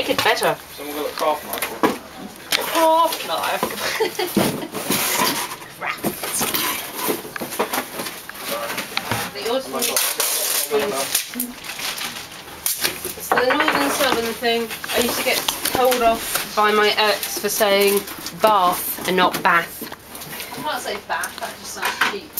make it better. Someone got a craft knife. Craft knife. It's the northern southern thing. I used to get told off by my ex for saying bath and not bath. I can't say bath, that just sounds cheap.